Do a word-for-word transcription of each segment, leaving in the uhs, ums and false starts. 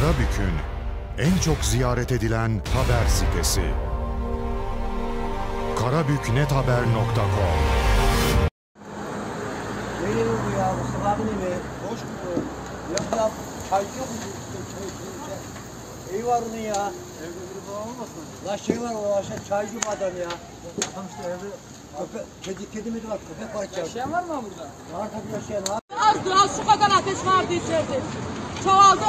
Karabük'ün en çok ziyaret edilen haber sitesi karabüknethaber nokta com. Nereye bu ya? Mustafa abi mi? Boş mu? Yok ya, çaycı yok mu? Çay içince. İyi var onun ya. Evde biri falan olmasın? La şey var o aşağı çaycı bu adam ya. Tam işte evde köpek, kedi, kedi mi var? Köpek var içeride. Yaşayan var mı burada? Var tabii yaşayan abi. Azdı, az şu kadar ateş vardı içeride. Çoğaldı.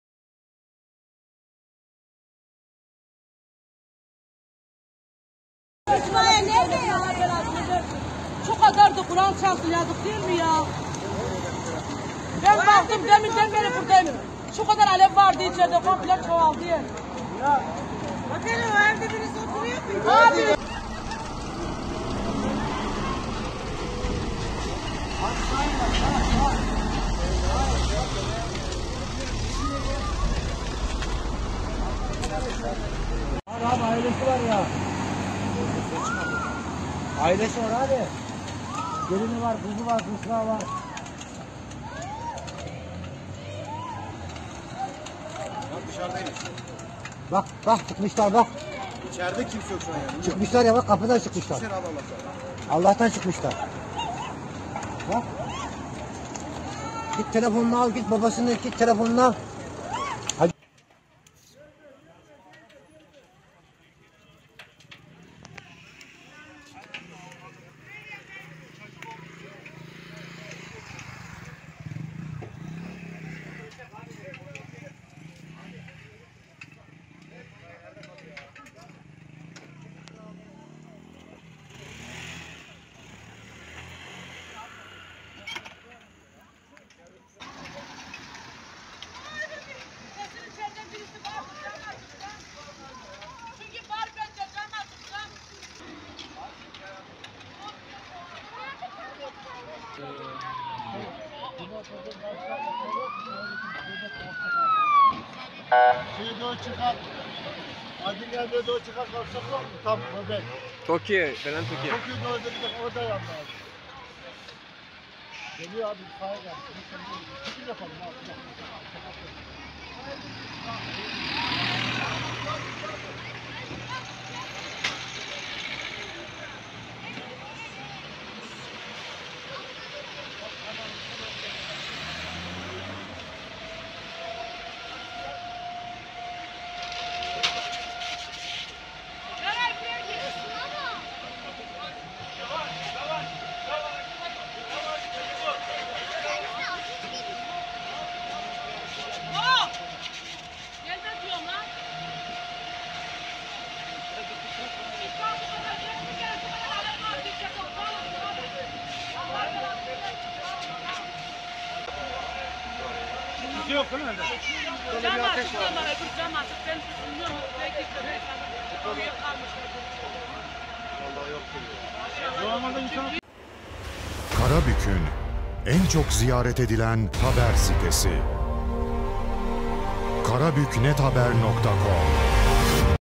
İtfaiye nerede ya? Şu kadar da Kur'an çarptı, yazık değil mi ya? Ben baktım deminden beri buradayım. Şu kadar alev vardı içeride, komple çoğaldı yer. Bak hele o evde birisi oturuyor mu? Abi. Var abi, ailesi var ya. Ailesi var abi. Gelini var, kızı var, kızı var. Bak dışarıdaymış. Bak bak çıkmışlar bak. İçeride kimse yok şu an yani. Çıkmışlar ya bak, kapıdan çıkmışlar. İçeri al Allah'tan. Allah'tan çıkmışlar. Bak. Git telefonunu al, git babasının git telefonunu al. Hadi. Şeye doğru çıkar. Adiller'e doğru çıkar kalksak var mı? Tam bebek. Toki, Belen Toki. Çok iyi doğru dedik orada yandı abi. Geliyor abi sağa geldi. Çıkın yapalım abi. Kimse yok değil mi? Cam açık diyorlar, öbür cam açık. Ben bilmiyorum, belki köpek oraya kalmışlar. Normalde insan... Karabük'ün en çok ziyaret edilen haber sitesi karabüknethaber nokta com.